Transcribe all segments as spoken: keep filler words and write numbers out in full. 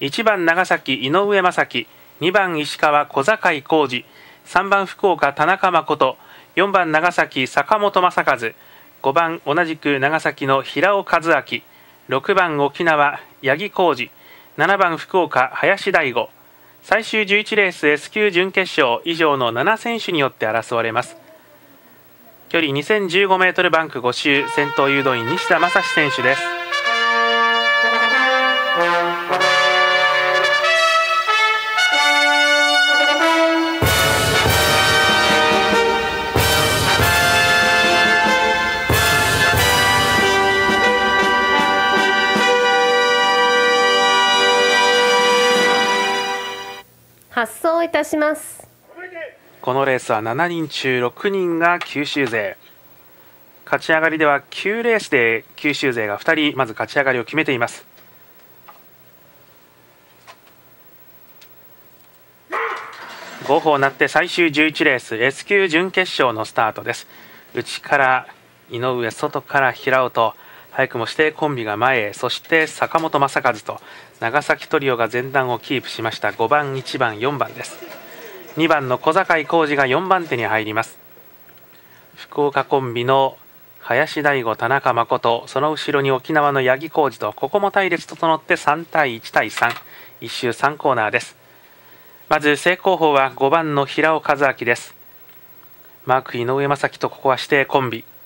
いちばん長崎井上正樹、にばん石川小坂井浩二、さんばん福岡田中誠、よんばん長崎坂本正和、ごばん同じく長崎の平尾和明、ろくばん沖縄八木浩二、ななばん福岡林大吾。最終じゅういちレース S 級準決勝以上のなな選手によって争われます。距離 にせんじゅうごメートル バンクご周、先頭誘導員西田正史選手です。 発送いたします。 このレースはしちにん中ろくにんが九州勢。勝ち上がりではきゅうレースで九州勢がふたりまず勝ち上がりを決めています。ご歩なって最終じゅういちレース S 級準決勝のスタートです。内から井上、外から平尾と早くも指定コンビが前へ、そして坂本正和と長崎トリオが前段をキープしました。ごばんいちばんよんばんです。にばんの小坂井浩二がよんばん手に入ります。福岡コンビの林大吾田中誠、その後ろに沖縄の八木浩二と、ここも隊列整ってさんたいいちたいさん、いっ周さんコーナーです。まず正攻法はごばんの平尾和明です。マーク井上正樹とここは指定コンビ、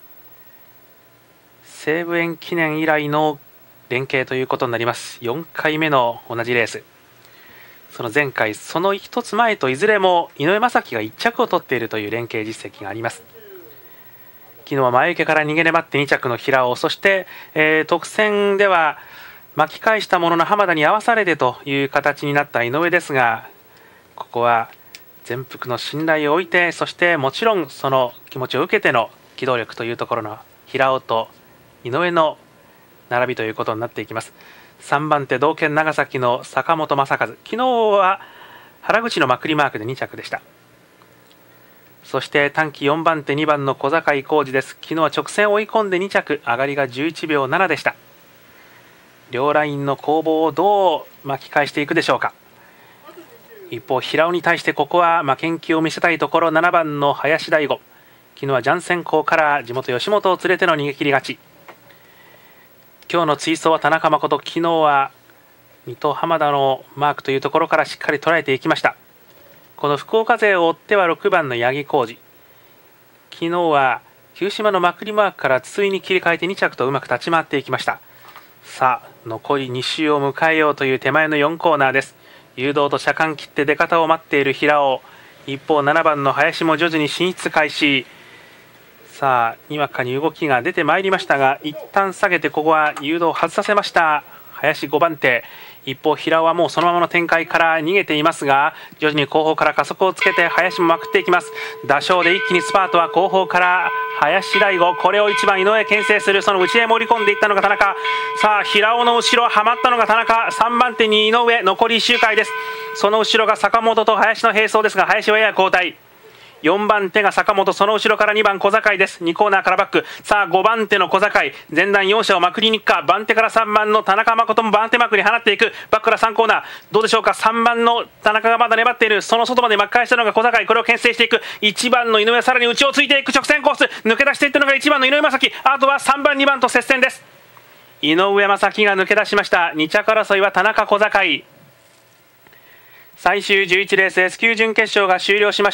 西武園記念以来の連携ということになります。よんかいめの同じレース、その前回その一つ前といずれも井上正樹がいっ着を取っているという連携実績があります。昨日は前受けから逃げ粘ってに着の平尾、そして、えー、特選では巻き返したものの浜田に合わされてという形になった井上ですが、ここは全幅の信頼を置いて、そしてもちろんその気持ちを受けての機動力というところの平尾と井上の並びということになっていきます。さんばん手同県長崎の坂本正和、昨日は原口のまくりマークでに着でした。そして短期よんばん手にばんの小坂井浩二です。昨日は直線を追い込んでに着、上がりがじゅういちびょうななでした。両ラインの攻防をどう巻き返していくでしょうか。一方平尾に対してここは負けん気を見せたいところ、ななばんの林大吾、昨日はジャンセン校から地元吉本を連れての逃げ切り勝ち。今日の追走は田中誠、昨日は水戸浜田のマークというところからしっかり捉えていきました。この福岡勢を追ってはろくばんの八木浩二、昨日は九島のまくりマークから筒井に切り替えてに着とうまく立ち回っていきました。さあ残りに周を迎えようという手前のよんコーナーです。誘導と車間切って出方を待っている平尾、一方ななばんの林も徐々に進出開始。さあにわかに動きが出てまいりましたが、一旦下げてここは誘導を外させました林ごばん手。一方平尾はもうそのままの展開から逃げていますが、徐々に後方から加速をつけて林もまくっていきます。打賞で一気にスパートは後方から林大吾、これをいちばん井上牽制する、その内へ盛り込んでいったのが田中。さあ平尾の後ろはまったのが田中、さんばん手に井上、残りいっ周回です。その後ろが坂本と林の並走ですが、林はやや後退。よんばん手が坂本、その後ろからにばん小坂井です。にコーナーからバック。さあごばん手の小坂井、前段よん射をまくりに行くか。番手からさんばんの田中誠も番手マークに放っていく。バックからさんコーナーどうでしょうか。さんばんの田中がまだ粘っている、その外まで巻き返したのが小坂井、これを牽制していく。いちばんの井上、さらに内をついていく直線コース、抜け出していったのがいちばんの井上正樹。あとはさんばんにばんと接戦です。井上正樹が抜け出しました。に着争いは田中小坂井。最終じゅういちレース S 級準決勝が終了しました。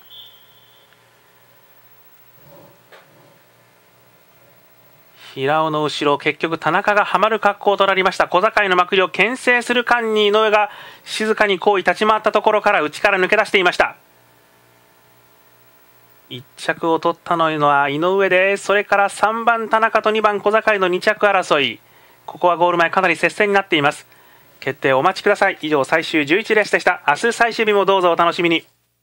平尾の後ろ、結局田中がはまる格好となりました。小坂井のまくりを牽制する間に井上が静かに後位立ち回ったところから内から抜け出していました。いっ着を取ったのは井上で、それからさんばん田中とにばん小坂井のに着争い。ここはゴール前かなり接戦になっています。決定お待ちください。以上最終じゅういちレースでした。明日最終日もどうぞお楽しみに。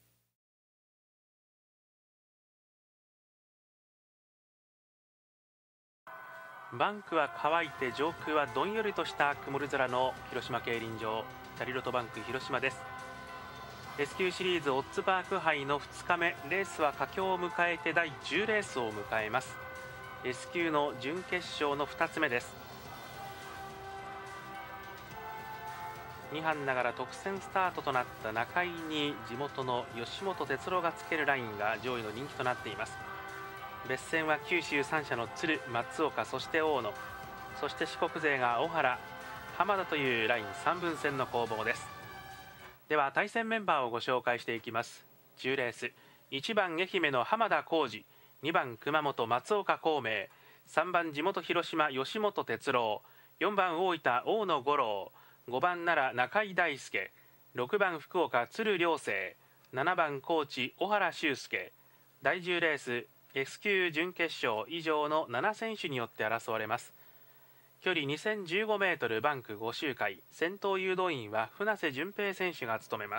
バンクは乾いて上空はどんよりとした曇り空の広島競輪場チャリロトバンク広島です。 S 級シリーズオッズパーク杯のふつかめ、レースは佳境を迎えてだいじゅうレースを迎えます。 S 級の準決勝のふたつめです。 に班ながら特選スタートとなった中井に地元の吉本哲郎がつけるラインが上位の人気となっています。別戦は九州さん社の鶴、松岡、そして大野、そして四国勢が小原、浜田というラインさんぶん戦の攻防です。では対戦メンバーをご紹介していきます。じゅうレース、いちばん愛媛の浜田浩二、にばん熊本松岡孔明、さんばん地元広島吉本哲郎、よんばん大分大野五郎、ごばん奈良中井大輔、ろくばん福岡鶴良生、ななばん高知小原修介。だいじゅうレース S 級準決勝以上のなな選手によって争われます。距離にせんじゅうごメートル、バンクご周回、先頭誘導員は船瀬淳平選手が務めます。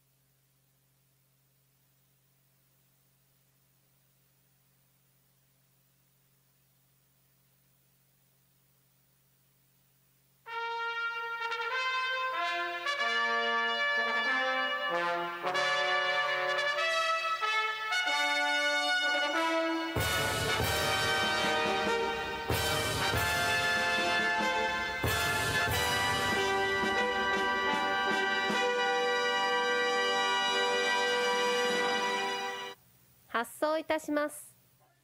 発送いたします。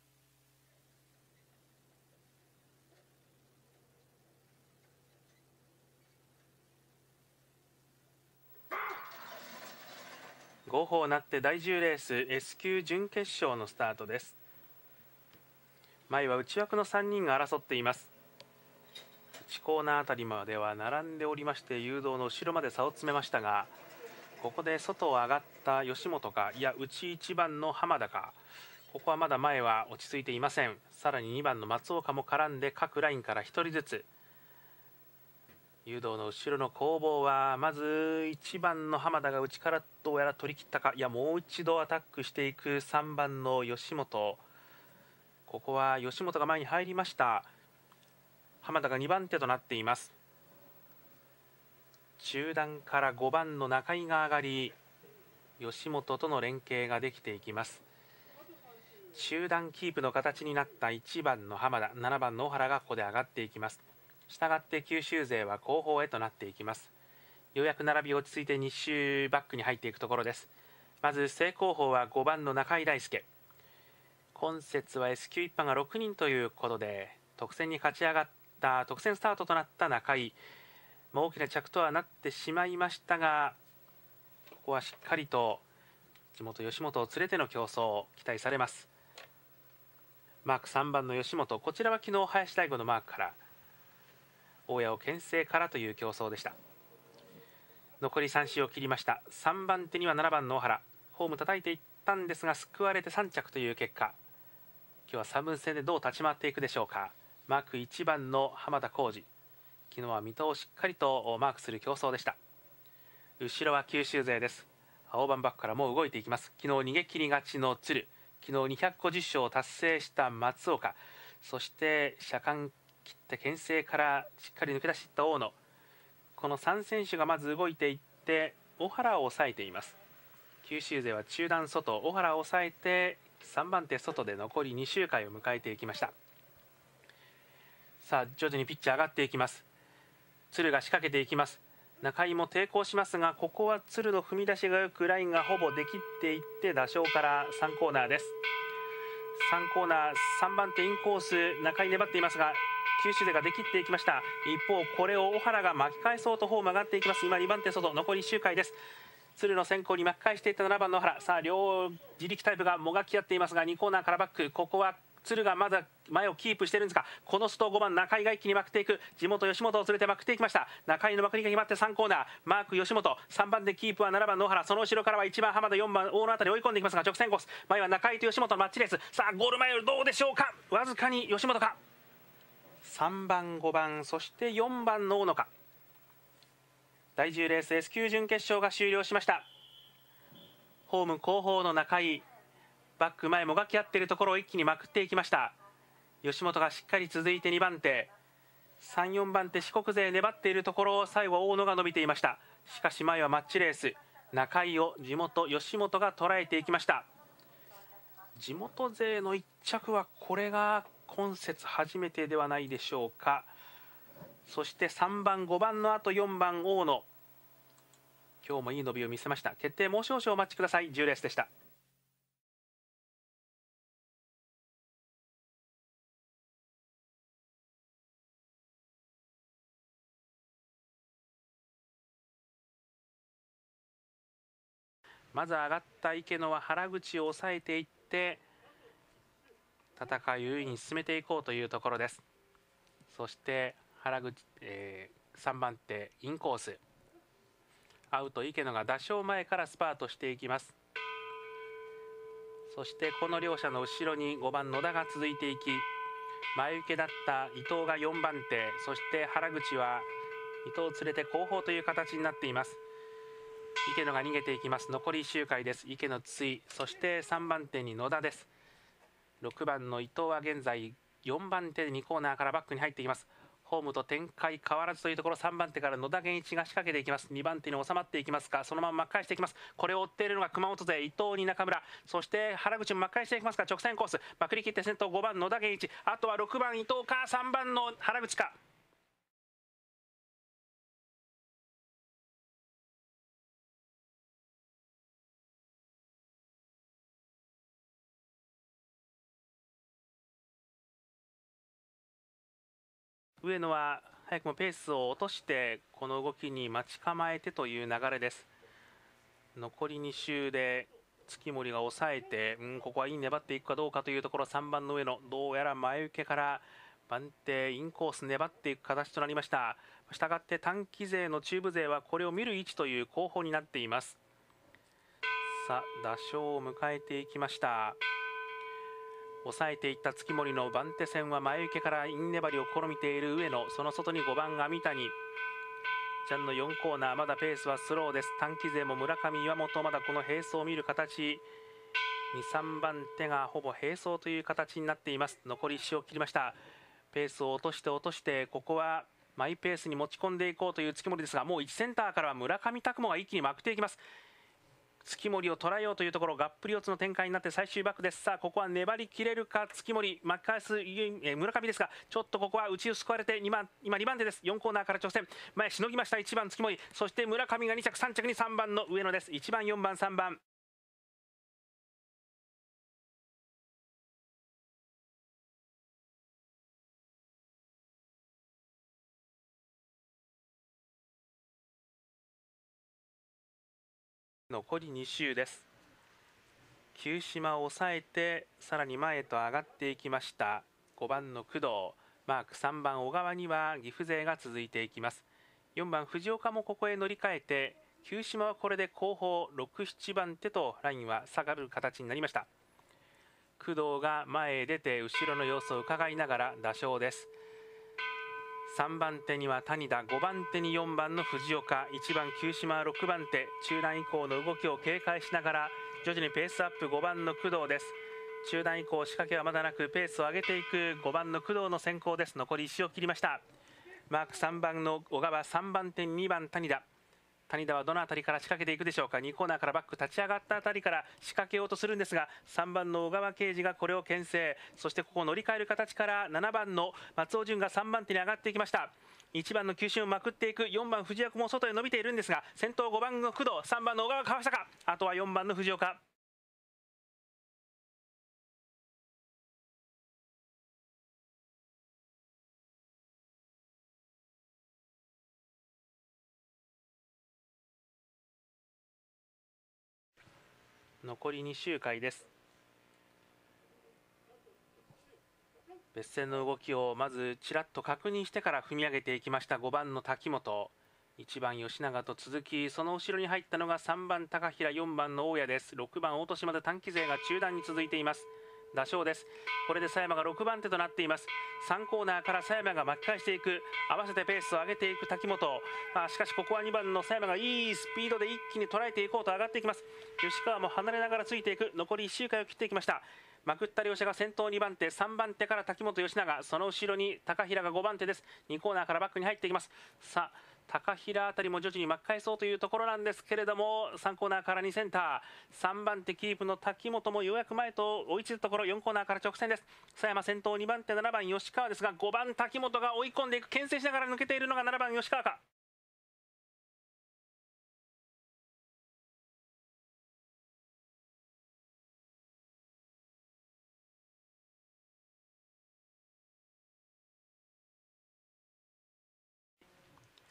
号砲鳴ってだいじゅうレース S 級準決勝のスタートです。前は内枠のさんにんが争っています。内コーナーあたりまでは並んでおりまして、誘導の後ろまで差を詰めましたが、ここで外を上がった吉本か、いや内いちばんの浜田か、ここはまだ前は落ち着いていません。さらににばんの松岡も絡んで各ラインからひとりずつ。誘導の後ろの攻防はまずいちばんの浜田が内からどうやら取り切ったか、いやもう一度アタックしていくさんばんの吉本。ここは吉本が前に入りました。浜田がにばん手となっています。中段からごばんの中井が上がり、吉本との連携ができていきます。中段キープの形になったいちばんの浜田、ななばんの小原がここで上がっていきます。したがって九州勢は後方へとなっていきます。ようやく並び落ち着いてに周バックに入っていくところです。まず正後方はごばんの中井大輔。今節は S 級一班がろくにんということで、特選に勝ち上がった特選スタートとなった中井、まあ、大きな着とはなってしまいましたが、ここはしっかりと地元吉本を連れての競争を期待されます。マークさんばんの吉本、こちらは昨日林大吾のマークから大谷を牽制からという競争でした。残りさん周を切りました。さんばん手にはななばんの小原、ホーム叩いていったんですが救われてさん着という結果。今日はさんぶん戦でどう立ち回っていくでしょうか。マークいちばんの浜田浩二、昨日は水戸をしっかりとマークする競争でした。後ろは九州勢です。青番バックからもう動いていきます。昨日逃げ切り勝ちの鶴、昨日にひゃくごじゅっ勝を達成した松岡、そして車間切って牽制からしっかり抜け出していった大野、このさん選手がまず動いていって小原を抑えています。九州勢は中段外、小原を抑えてさんばん手外で残りに周回を迎えていきました。さあ徐々にピッチ上がっていきます。鶴が仕掛けていきます。中井も抵抗しますが、ここは鶴の踏み出しがよくラインがほぼできっていって打賞からさんコーナーです。さんコーナーさんばん手インコース、中井粘っていますが九州勢ができっていきました。一方これを小原が巻き返そうとホーム上がっていきます。今にばん手外、残りいっ周回です。鶴の先行に巻き返していったななばんの小原、さあ両自力タイプがもがき合っていますがにコーナーからバック、ここは鶴がまだ前をキープしてるんですが、この外ごばん中井が一気にまくっていく。地元吉本を連れてまくっていきました。中井のまくりが決まってさんコーナー、マーク吉本、さんばんでキープはななばんの小原、その後ろからはいちばん浜田、よんばん大野あたり追い込んでいきますが直線コース、前は中井と吉本のマッチレース。さあゴール前よりどうでしょうか。わずかに吉本か、さんばんごばんそしてよんばんの大野か。だいじゅうレース S 級準決勝が終了しました。ホーム後方の中井、バック前もがき合っているところを一気にまくっていきました。吉本がしっかり続いてにばん手、さん、よんばん手四国勢粘っているところを最後は大野が伸びていました。しかし前はマッチレース、中井を地元吉本が捉えていきました。地元勢のいっ着はこれが今節初めてではないでしょうか。そしてさんばんごばんのあとよんばん大野、 今日もいい伸びを見せました。決定もう少々お待ちください。じゅうレースでした。まず上がった池野は原口を抑えていって戦いを優位に進めていこうというところです。そして原口、えー、さんばん手インコースアウト池野が打賞前からスパートしていきます。そしてこの両者の後ろにごばん野田が続いていき、前受けだった伊藤がよんばん手、そして原口は伊藤を連れて後方という形になっています。池野が逃げていきます。残りいっ周回です。池野対、そしてさんばん手に野田です。ろくばんの伊藤は現在よんばん手でにコーナーからバックに入っていきます。ホームと展開変わらずというところ、さんばん手から野田源一が仕掛けていきます。にばん手に収まっていきますか、そのまま巻き返していきます。これを追っているのが熊本勢、伊藤に中村、そして原口も巻き返していきますが、直線コースまくり切って先頭ごばん野田源一、あとはろくばん伊藤かさんばんの原口か。上野は早くもペースを落としてこの動きに待ち構えてという流れです。残りに周で月森が抑えて、うん、ここはいい粘っていくかどうかというところ、さんばんの上野どうやら前受けから番手インコース粘っていく形となりました。したがって短期勢の中部勢はこれを見る位置という後方になっています。さあ打賞を迎えていきました。抑えていった月森の番手戦は前受けからイン粘りを試みている上野、その外にごばん網谷ちゃんのよんコーナー、まだペースはスローです。短期勢も村上岩本、まだこの並走を見る形、にさんばん手がほぼ並走という形になっています。残りいっ周を切りました。ペースを落として落として、ここはマイペースに持ち込んでいこうという月森ですが、もういちセンターからは村上拓磨が一気にまくっていきます。月森を捉えようというところ、がっぷり四つの展開になって最終バックです。さあここは粘りきれるか月森、巻き返す村上ですが、ちょっとここは内をすくわれてにばん、今にばん手です。よんコーナーから直線前しのぎました。いちばん月森、そして村上がに着、さん着にさんばんの上野です。いちばんよんばんさんばん。残りに周です。九島を抑えてさらに前へと上がっていきました。ごばんの工藤、マークさんばん小川には岐阜勢が続いていきます。よんばん藤岡もここへ乗り換えて、九島はこれで後方ろく、ななばん手とラインは下がる形になりました。工藤が前へ出て後ろの様子を伺いながら打賞です。さんばん手には谷田、ごばん手によんばんの藤岡、いちばん九島、ろくばん手、中段以降の動きを警戒しながら徐々にペースアップ、ごばんの工藤です。中段以降仕掛けはまだなくペースを上げていくごばんの工藤の先行です。残りいっ周を切りました。マークさんばんの小川、さんばん手ににばん谷田、谷田はどの辺りから仕掛けていくでしょうか。にコーナーからバック立ち上がった辺りから仕掛けようとするんですが、さんばんの小川圭司がこれを牽制、そしてここを乗り換える形からななばんの松尾潤がさんばん手に上がっていきました。いちばんの球審をまくっていくよんばん藤岡も外へ伸びているんですが、先頭ごばんの工藤、さんばんの小川かわしたか、あとはよんばんの藤岡。残りに周回です。別線の動きをまずちらっと確認してから踏み上げていきました。ごばんの滝本、いちばん吉永と続き、その後ろに入ったのがさんばん高平、よんばんの大谷です。ろくばん大島で短期勢が中段に続いています。打賞です。これで佐山がろくばん手となっています。さんコーナーから佐山が巻き返していく、合わせてペースを上げていく滝本、あしかしここはにばんの佐山がいいスピードで一気に捉えていこうと上がっていきます。吉川も離れながらついていく。残りいっ周回を切っていきました。まくった両者が先頭にばん手、さんばん手から滝本吉永、その後ろに高平がごばん手です。にコーナーからバックに入っていきます。さあ高平あたりも徐々に巻き返そうというところなんですけれども、さんコーナーからにセンター、さんばん手キープの滝本もようやく前と追いついたところ、よんコーナーから直線です。佐山先頭、にばん手ななばん吉川ですが、ごばん滝本が追い込んでいく、牽制しながら抜けているのがななばん吉川か。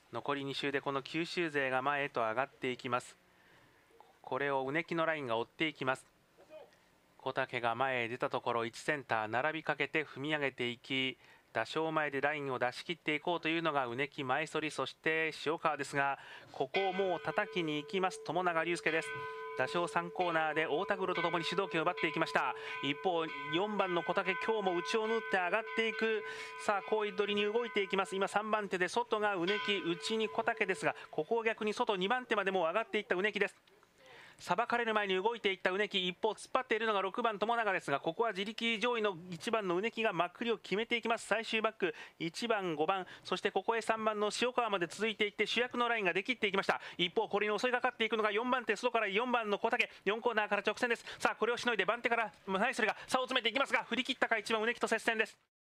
残りに周でこの九州勢が前へと上がっていきます。これをうねきのラインが追っていきます。小竹が前へ出たところいちセンター並びかけて踏み上げていき、打正前でラインを出し切っていこうというのがうねき前反り、そして塩川ですが、ここをもう叩きに行きます友永龍介です。打正さんコーナーで太田黒とともに主導権を奪っていきました。一方よんばんの小竹、今日も内を縫って上がっていく。さあ後位取りに動いていきます。今さんばん手で外がうねき、内に小竹ですが、ここを逆に外にばん手までもう上がっていったうねきです。さばかれる前に動いていったうねき、一方突っ張っているのがろくばん友永ですが、ここは自力上位のいちばんのうねきがまっくりを決めていきます。最終バックいちばんごばん、そしてここへさんばんの塩川まで続いていって主役のラインができっていきました。一方これに襲いかかっていくのがよんばん手、外からよんばんの小竹、よんコーナーから直線です。さあこれをしのいで番手からナイスルが差を詰めていきますが、振り切ったかいちばんうねきと接戦です。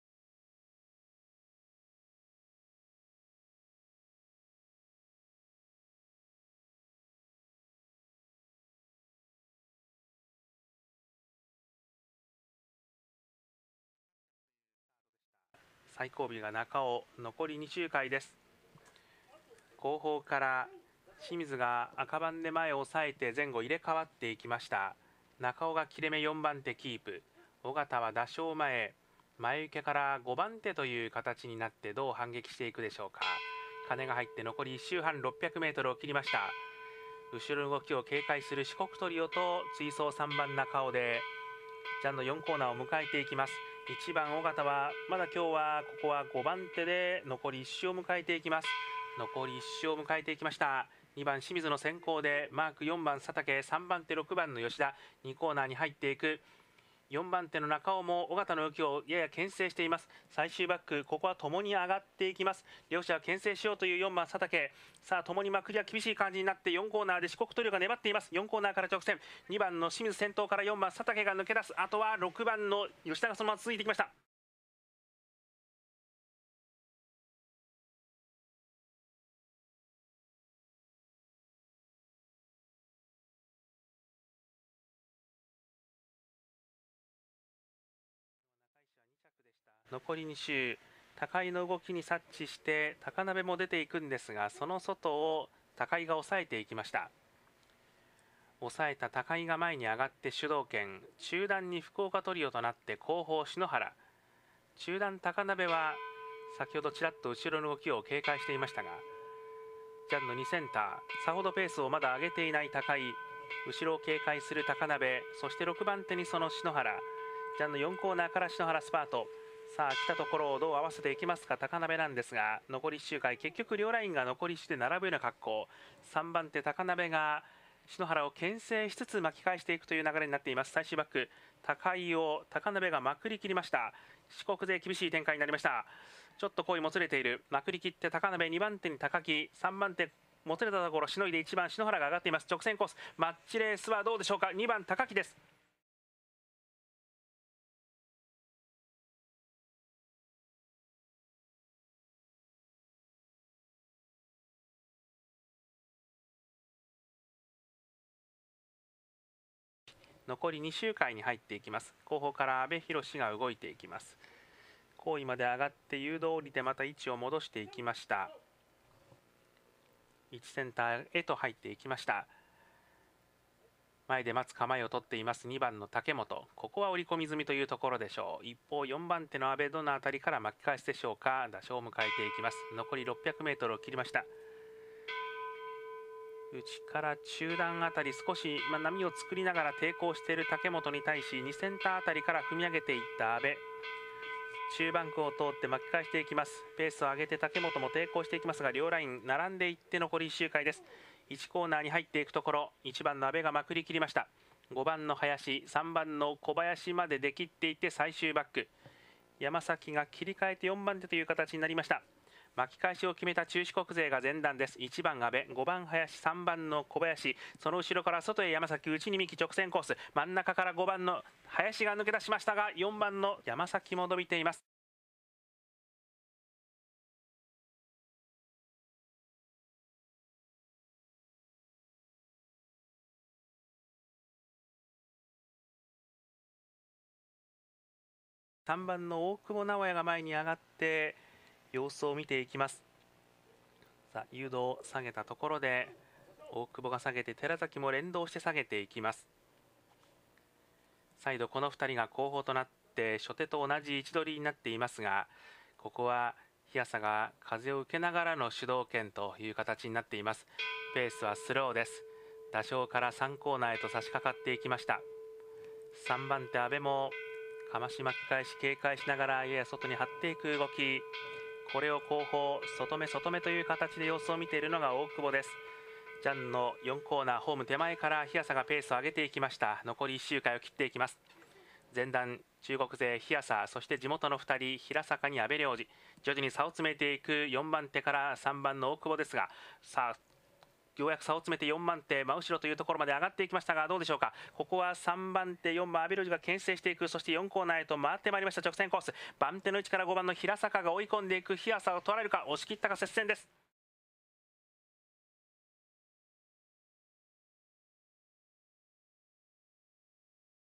最後尾が中尾、残りに周回です。後方から清水が赤番で前を抑えて前後入れ替わっていきました。中尾が切れ目よんばん手キープ、尾形は打正前、前受けからごばん手という形になってどう反撃していくでしょうか。金が入って残りいっ周半 ろっぴゃくメートル を切りました。後ろの動きを警戒する四国トリオと追走さんばん中尾でジャンのよんコーナーを迎えていきます。いちばん尾形はまだ今日はここはごばん手で残りいっ周を迎えていきます。残りいっ周を迎えていきました。にばん清水の先行でマークよんばん佐竹、さんばん手ろくばんの吉田、にコーナーに入っていく。よんばん手の中尾も尾形の動きをやや牽制しています。最終バック、ここは共に上がっていきます。両者は牽制しようというよんばん佐竹、さあ共にまくりは厳しい感じになってよんコーナーで四国トリオが粘っています。よんコーナーから直線、にばんの清水先頭からよんばん佐竹が抜け出す。あとはろくばんの吉田がそのまま続いてきました。残りに周、高井の動きに察知して高鍋も出ていくんですが、その外を高井が抑えていきました。抑えた高井が前に上がって主導権、中段に福岡トリオとなって後方篠原、中段高鍋は先ほどちらっと後ろの動きを警戒していましたが、ジャンのにセンター、さほどペースをまだ上げていない高井、後ろを警戒する高鍋、そしてろくばん手にその篠原、ジャンのよんコーナーから篠原スパート。さあ来たところをどう合わせていきますか高鍋なんですが、残りいっ周回、結局両ラインが残りいちで並ぶような格好。さんばん手高鍋が篠原を牽制しつつ巻き返していくという流れになっています。最終バック、高井を高鍋がまくり切りました。四国勢厳しい展開になりました。ちょっと声もつれている。まくり切って高鍋、にばん手に高木、さんばん手もつれたところしのいでいちばん篠原が上がっています。直線コースマッチレースはどうでしょうか。にばん高木です。残りに周回に入っていきます。後方から阿部寛が動いていきます。後位まで上がって誘導降りてまた位置を戻していきました。いちセンターへと入っていきました。前で待つ構えを取っていますにばんの竹本、ここは織り込み済みというところでしょう。一方よんばん手の阿部、どのあたりから巻き返すでしょうか。打正を迎えていきます。残りろっぴゃくメートルを切りました。内から中段あたり少し、まあ、波を作りながら抵抗している竹本に対しにセンターあたりから踏み上げていった阿部、中盤区を通って巻き返していきます。ペースを上げて竹本も抵抗していきますが、両ライン並んでいって残りいっ周回です。いちコーナーに入っていくところ、いちばんの阿部がまくり切りました。ごばんの林、さんばんの小林まで出切っていって最終バック、山崎が切り替えてよんばん手という形になりました。巻き返しを決めた中四国勢が前段です。いちばん阿部、ごばん林、さんばんの小林、その後ろから外へ山崎、内に幹直線コース、真ん中からごばんの林が抜け出しましたが、よんばんの山崎も伸びています。さんばんの大久保直也が前に上がって様子を見ていきます。 さあ誘導を下げたところで大久保が下げて寺崎も連動して下げていきます。再度このふたりが後方となって初手と同じ位置取りになっていますが、ここは日朝が風を受けながらの主導権という形になっています。ペースはスローです。打賞からさんコーナーへと差し掛かっていきました。さんばん手阿部もかまし巻き返し警戒しながらやや外に張っていく動き、これを後方外目外目という形で様子を見ているのが大久保です。ジャンのよんコーナーホーム手前から日朝がペースを上げていきました。残りいっ周回を切っていきます。前段中国勢日朝、そして地元のふたり平坂に阿部良二、徐々に差を詰めていくよんばん手からさんばんの大久保ですが、さあようやく差を詰めてよんばん手真後ろというところまで上がっていきましたが、どうでしょうか。ここはさんばん手よんばん阿部良二が牽制していく。そしてよんコーナーへと回ってまいりました。直線コース番手の位置からごばんの平坂が追い込んでいく。日朝を取られるか、押し切ったか、接戦です。